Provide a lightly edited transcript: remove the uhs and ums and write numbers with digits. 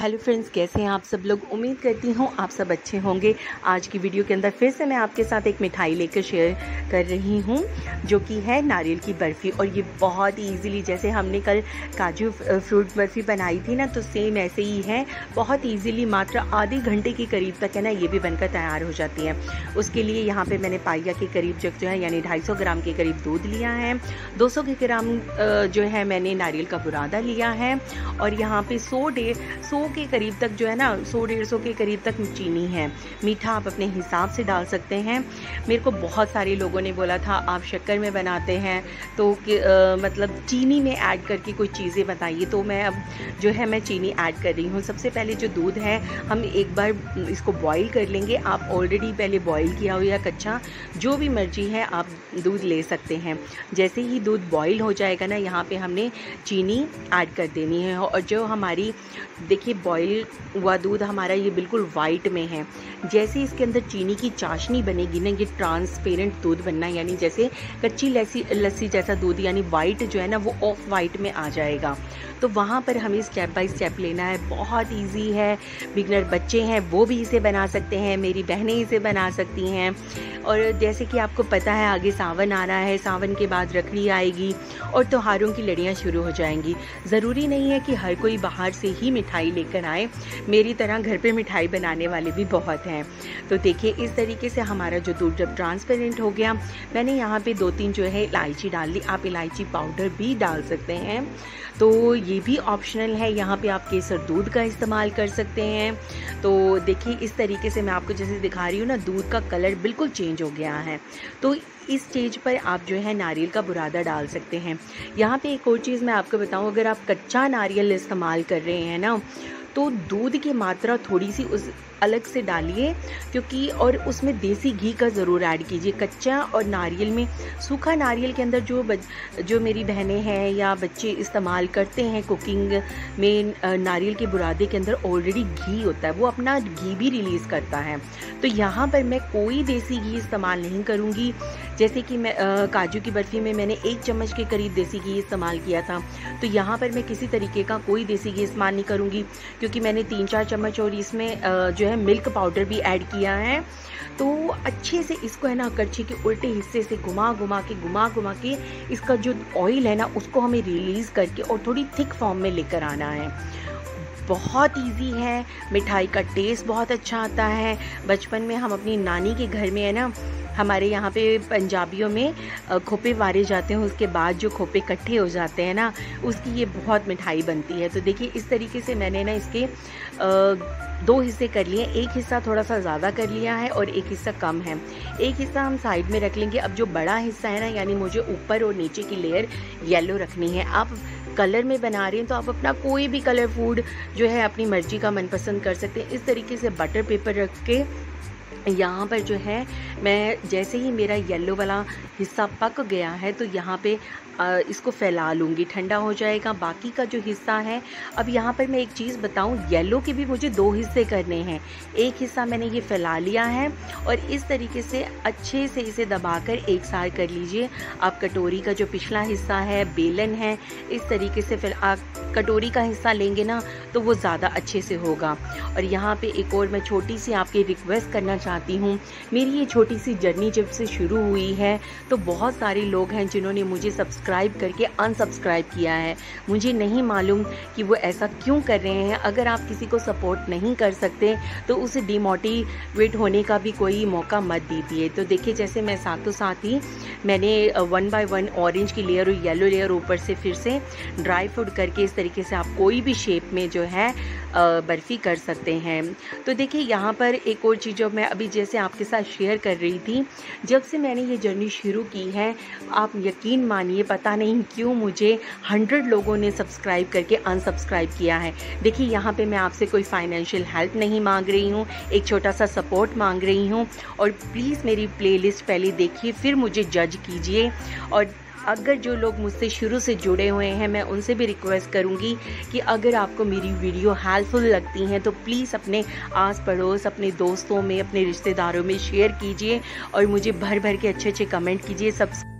Hello friends, कैसे हैं आप सब लोग। उम्मीद करती हूँ आप सब अच्छे होंगे। आज की वीडियो के अंदर फिर से मैं आपके साथ एक मिठाई लेकर शेयर कर रही हूँ जो कि है नारियल की बर्फ़ी। और ये बहुत ही ईजीली, जैसे हमने कल काजू फ्रूट बर्फ़ी बनाई थी ना, तो सेम ऐसे ही है। बहुत ईजीली मात्र आधे घंटे के करीब तक है ना ये भी बनकर तैयार हो जाती है। उसके लिए यहाँ पर मैंने पाइया के करीब जो है यानी 250 ग्राम के करीब दूध लिया है। 200 ग्राम जो है मैंने नारियल का बुरादा लिया है। और यहाँ पे 100 के करीब तक जो है ना 100-150 के करीब तक चीनी है। मीठा आप अपने हिसाब से डाल सकते हैं। मेरे को बहुत सारे लोगों ने बोला था आप शक्कर में बनाते हैं तो मतलब चीनी में ऐड करके कोई चीज़ें बताइए, तो मैं अब जो है मैं चीनी ऐड कर रही हूँ। सबसे पहले जो दूध है हम एक बार इसको बॉईल कर लेंगे। आप ऑलरेडी पहले बॉईल किया हो या कच्चा, जो भी मर्जी है आप दूध ले सकते हैं। जैसे ही दूध बॉईल हो जाएगा ना, यहाँ पे हमने चीनी ऐड कर देनी है। और जो हमारी देखिए बॉईल हुआ दूध हमारा ये बिल्कुल वाइट में है। जैसे इसके अंदर चीनी की चाशनी बनेगी ना, ये ट्रांसपेरेंट दूध बनना, यानी जैसे कच्ची लस्सी जैसा दूध, यानी वाइट जो है ना वो ऑफ वाइट में आ जाएगा। तो वहाँ पर हमें स्टेप बाय स्टेप लेना है। बहुत इजी है, बिगनर बच्चे हैं वो भी इसे बना सकते हैं, मेरी बहनें इसे बना सकती हैं। और जैसे कि आपको पता है आगे सावन आ रहा है, सावन के बाद रखड़ी आएगी और त्योहारों की लड़ियाँ शुरू हो जाएंगी। ज़रूरी नहीं है कि हर कोई बाहर से ही मिठाई लेकर आए, मेरी तरह घर पे मिठाई बनाने वाले भी बहुत हैं। तो देखिए इस तरीके से हमारा जो दूध जब ट्रांसपेरेंट हो गया, मैंने यहाँ पे 2-3 जो है इलायची डाल दी। आप इलायची पाउडर भी डाल सकते हैं, तो ये भी ऑप्शनल है। यहाँ पे आप केसर दूध का इस्तेमाल कर सकते हैं। तो देखिए इस तरीके से मैं आपको जैसे दिखा रही हूँ ना, दूध का कलर बिल्कुल चेंज हो गया है। तो इस स्टेज पर आप जो है नारियल का बुरादा डाल सकते हैं। यहाँ पे एक और चीज़ मैं आपको बताऊँ, अगर आप कच्चा नारियल इस्तेमाल कर रहे हैं ना, तो दूध की मात्रा थोड़ी सी उस अलग से डालिए, क्योंकि और उसमें देसी घी का ज़रूर ऐड कीजिए। कच्चा और नारियल में, सूखा नारियल के अंदर जो मेरी बहनें हैं या बच्चे इस्तेमाल करते हैं कुकिंग में, नारियल के बुरादे के अंदर ऑलरेडी घी होता है, वो अपना घी भी रिलीज़ करता है। तो यहाँ पर मैं कोई देसी घी इस्तेमाल नहीं करूँगी। जैसे कि मैं काजू की बर्फ़ी में मैंने 1 चम्मच के करीब देसी घी इस्तेमाल किया था, तो यहाँ पर मैं किसी तरीके का कोई देसी घी इस्तेमाल नहीं करूँगी, क्योंकि मैंने 3-4 चम्मच और इसमें जो है मिल्क पाउडर भी ऐड किया है। तो अच्छे से इसको है ना कड़छी के उल्टे हिस्से से घुमा घुमा के इसका जो ऑयल है ना उसको हमें रिलीज़ करके और थोड़ी थिक फॉर्म में लेकर आना है। बहुत इजी है, मिठाई का टेस्ट बहुत अच्छा आता है। बचपन में हम अपनी नानी के घर में है ना, हमारे यहाँ पे पंजाबियों में खोपे वारे जाते हैं, उसके बाद जो खोपे इकट्ठे हो जाते हैं ना, उसकी ये बहुत मिठाई बनती है। तो देखिए इस तरीके से मैंने ना इसके 2 हिस्से कर लिए। एक हिस्सा थोड़ा सा ज़्यादा कर लिया है और एक हिस्सा कम है। एक हिस्सा हम साइड में रख लेंगे। अब जो बड़ा हिस्सा है ना, यानी मुझे ऊपर और नीचे की लेयर येलो रखनी है। आप कलर में बना रहे हैं तो आप अपना कोई भी कलर फूड जो है अपनी मर्जी का मनपसंद कर सकते हैं। इस तरीके से बटर पेपर रख के यहाँ पर जो है मैं, जैसे ही मेरा येलो वाला हिस्सा पक गया है तो यहाँ पे इसको फैला लूँगी, ठंडा हो जाएगा। बाकी का जो हिस्सा है, अब यहाँ पर मैं एक चीज़ बताऊँ, येलो के भी मुझे 2 हिस्से करने हैं। एक हिस्सा मैंने ये फैला लिया है और इस तरीके से अच्छे से इसे दबाकर एक साथ कर लीजिए। आप कटोरी का जो पिछला हिस्सा है, बेलन है, इस तरीके से फिर आप कटोरी का हिस्सा लेंगे ना तो वो ज़्यादा अच्छे से होगा। और यहाँ पे एक और मैं छोटी सी आपकी रिक्वेस्ट करना चाहती हूँ। मेरी ये छोटी सी जर्नी जब से शुरू हुई है तो बहुत सारे लोग हैं जिन्होंने मुझे सब्सक्राइब करके अनसब्सक्राइब किया है। मुझे नहीं मालूम कि वो ऐसा क्यों कर रहे हैं। अगर आप किसी को सपोर्ट नहीं कर सकते तो उसे डिमोटिवेट होने का भी कोई मौका मत दीजिए। तो देखिए जैसे मैं साथों साथ ही मैंने 1 बाय 1 ऑरेंज की लेयर और येलो लेयर ऊपर से फिर से ड्राई फ्रूट करके इस तरीके से आप कोई भी शेप में जो है बर्फ़ी कर सकते हैं। तो देखिए यहाँ पर एक और चीज़ जो मैं अभी जैसे आपके साथ शेयर कर रही थी, जब से मैंने ये जर्नी शुरू की है, आप यकीन मानिए पता नहीं क्यों मुझे 100 लोगों ने सब्सक्राइब करके अनसब्सक्राइब किया है। देखिए यहाँ पे मैं आपसे कोई फाइनेंशियल हेल्प नहीं मांग रही हूँ, एक छोटा सा सपोर्ट मांग रही हूँ। और प्लीज़ मेरी प्लेलिस्ट पहले देखिए, फिर मुझे जज कीजिए। और अगर जो लोग मुझसे शुरू से जुड़े हुए हैं, मैं उनसे भी रिक्वेस्ट करूंगी कि अगर आपको मेरी वीडियो हेल्पफुल लगती हैं तो प्लीज़ अपने आस पड़ोस, अपने दोस्तों में, अपने रिश्तेदारों में शेयर कीजिए और मुझे भर भर के अच्छे अच्छे कमेंट कीजिए।